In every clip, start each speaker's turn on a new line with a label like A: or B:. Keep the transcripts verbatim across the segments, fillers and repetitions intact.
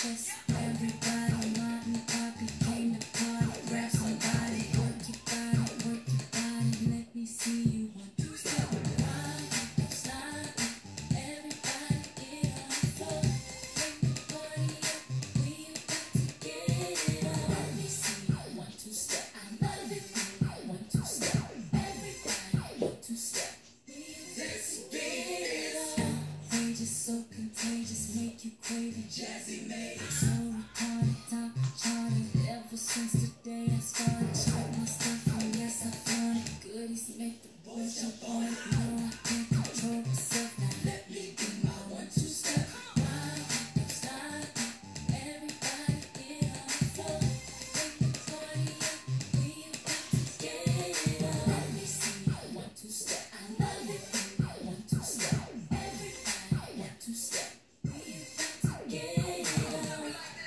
A: chest. Everybody, Martin, Poppy came to party. Grab somebody, work your body, work your body. Let me see you one, two, step. Rock, slide, everybody get on the floor. Break the party up, we about to get it on. Let me see you one, two, step. I love it when you one, two, step. Everybody, one, two, step. Let's get it on. Contagious, so contagious, make you crave it. Jazzy made it. So retarded, top charted. Ever since the day I started, check my stuff and yes I flaunt it. Goodies make the boys jump on it. No, I can't control myself. Now let me do my one, two step. Ride, slide, everybody get on the floor. Break the party up, we about to get it on. Let me see you one, two step. I love it when you one, two step. Everybody one, two step. We about to get it on.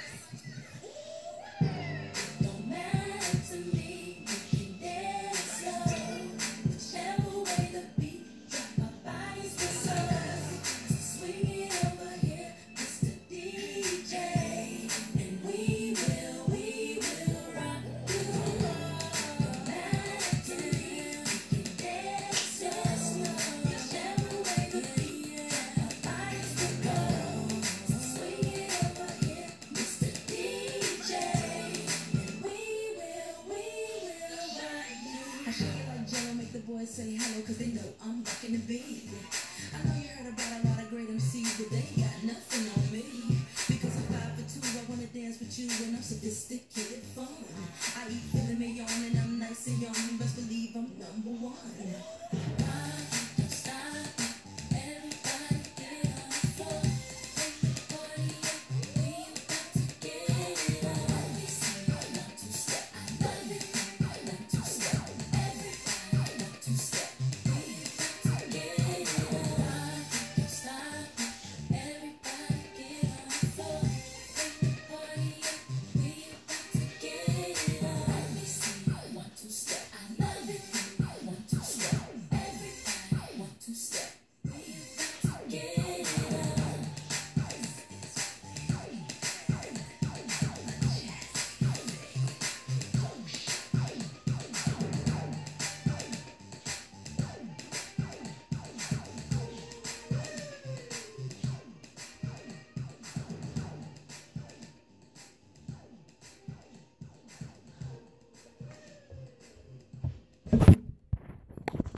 A: Don't matter to me, we can dance slow. Whichever way the beat drop, our bodies will soul. So swing it over here, Mister D J, and we will, we will rock you. Don't matter to me, we can dance slow. Whichever way the beat drop, our bodies will go. So swing it over here, Mister D J, and we will, we will rock you.
B: I shake it like Jello, make the boys say hello, cause they know I'm rocking the beat. I know you heard about a lot of great M Cs, but they got nothing on me. Because I'm five for two, I wanna dance with you, and I'm sophisticated fun. I eat filet mignon and I'm nice and young, but